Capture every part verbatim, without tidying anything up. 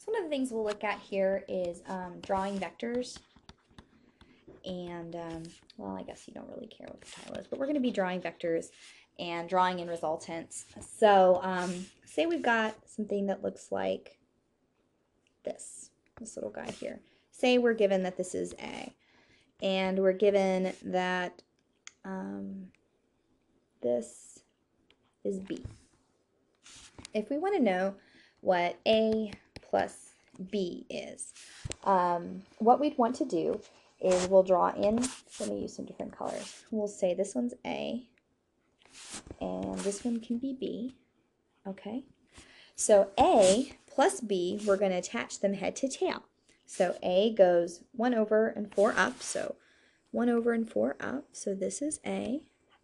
So one of the things we'll look at here is um, drawing vectors. And, um, well, I guess you don't really care what the title is, but we're going to be drawing vectors and drawing in resultants. So um, say we've got something that looks like this, this little guy here. Say we're given that this is A, and we're given that um, this is B. If we want to know what A plus B is, um, what we'd want to do is we'll draw in, let me use some different colors. We'll say this one's A, and this one can be B, okay? So A plus B, we're going to attach them head to tail. So A goes one over and four up, so one over and four up, so this is A.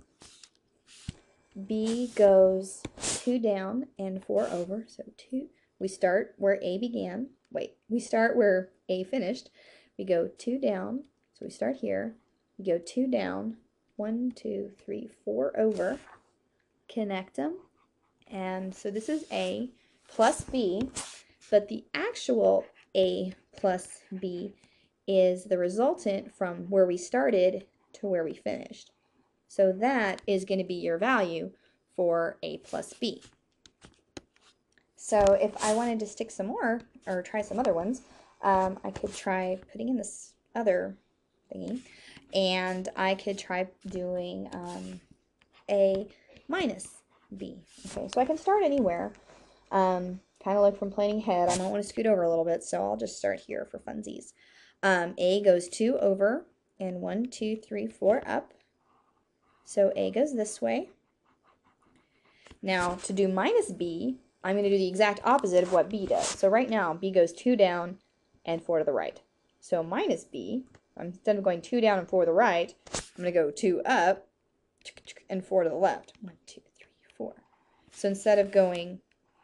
B goes two down and four over, so two. We start where A began. Wait, we start where A finished. We go two down, so we start here. We go two down, one, two, three, four over, connect them, and so this is A plus B, but the actual A plus B is the resultant from where we started to where we finished. So that is going to be your value for A plus B. So if I wanted to stick some more, or try some other ones, um, I could try putting in this other thingy, and I could try doing um, A minus B. Okay, so I can start anywhere. Um, kind of like from planning ahead. I might want to scoot over a little bit, so I'll just start here for funsies. Um, A goes two over, and one, two, three, four up. So A goes this way. Now, to do minus B, I'm going to do the exact opposite of what B does. So right now, B goes two down and four to the right. So minus B, instead of going two down and four to the right, I'm going to go two up and four to the left. One, two, three, four. So instead of going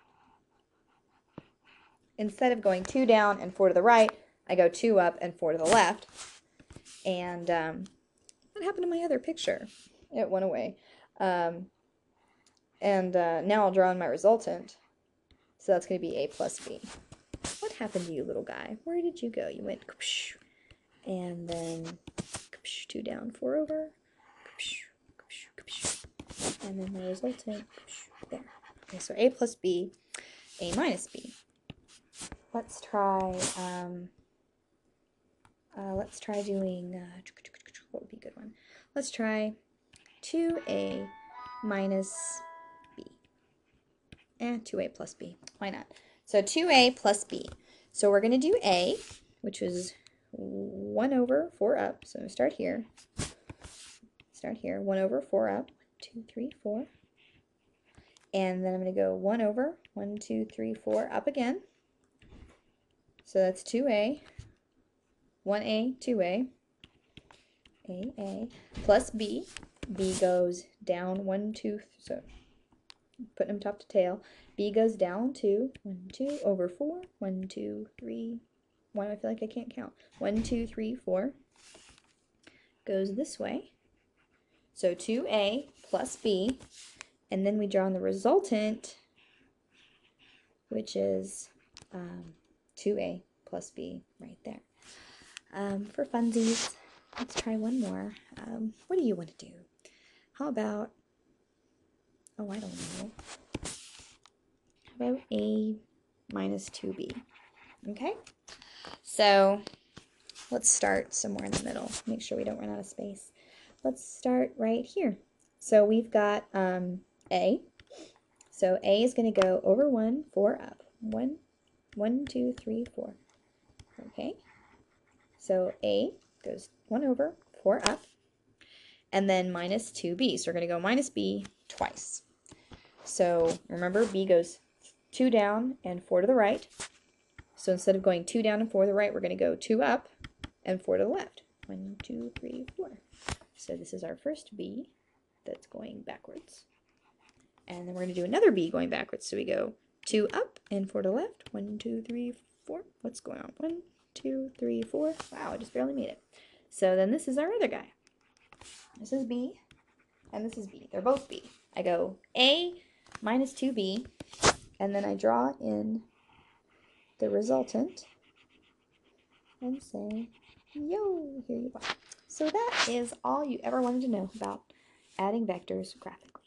instead of going two down and four to the right, I go two up and four to the left. And um, what happened to my other picture? It went away. Um, and uh, now I'll draw in my resultant. So that's going to be A plus B. What happened to you, little guy? Where did you go? You went, and then two down, four over, and then the resultant there. Okay, so A plus B, A minus B. Let's try. Um, uh, let's try doing. Uh, what would be a good one? Let's try two A minus B. Eh, two A plus B. Why not? So two A plus B. So we're going to do A, which was one over, four up. So we start here. Start here. one over, four up. one, two, three, four. And then I'm going to go one over, one, two, three, four, up again. So that's two A, one A, two A, A, A, plus B. B goes down one, two, so putting them top to tail. B goes down two, one, two, over four, one, two, three, one, I feel like I can't count. One, two, three, four. Goes this way. So two A plus B, and then we draw on the resultant, which is um, two A plus B right there. Um, for funsies, let's try one more. Um, what do you want to do? How about, oh, I don't know. How about A minus two B? Okay, so let's start somewhere in the middle. Make sure we don't run out of space. Let's start right here. So we've got um, A. So A is going to go over one, four up. One, one, two, three, four. Okay. So A goes one over, four up, and then minus two B. So we're going to go minus B twice. So remember, B goes two down and four to the right. So instead of going two down and four to the right, we're going to go two up and four to the left. One, two, three, four. So this is our first B that's going backwards. And then we're going to do another B going backwards. So we go two up and four to the left. One, two, three, four. What's going on? One, two, three, four. Wow, I just barely made it. So then this is our other guy. This is B, and this is B. They're both B. I go A minus two B, and then I draw in the resultant and say, yo, here you are. So that is all you ever wanted to know about adding vectors graphically.